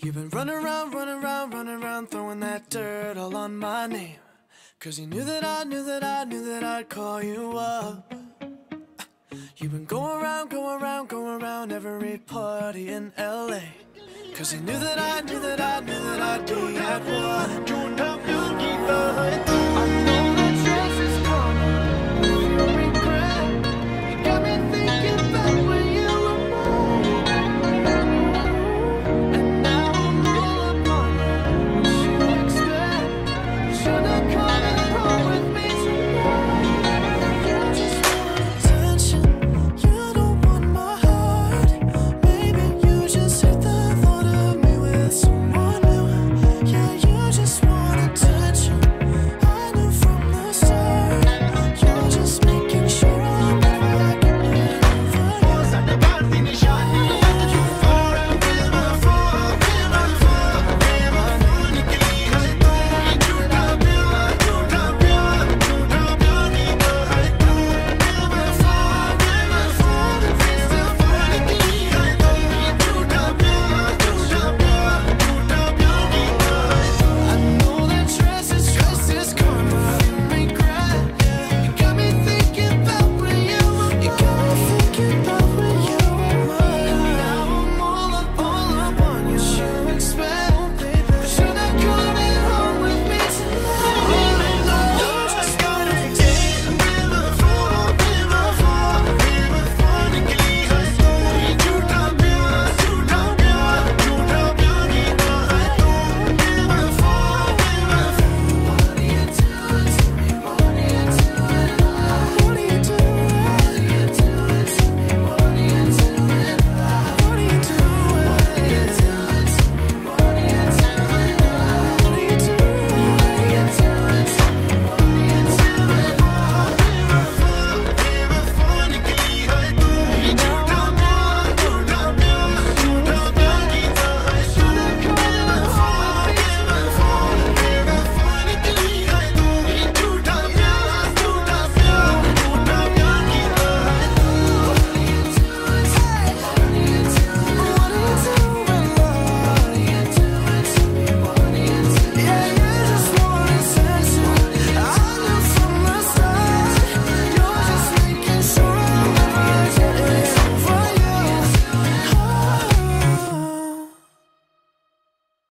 You've been running around, running around, running around, throwing that dirt all on my name. Cause you knew that I knew that I knew that I'd call you up. You've been going around, going around, going around every party in LA. Cause you knew that I knew that I knew that I'd be at one.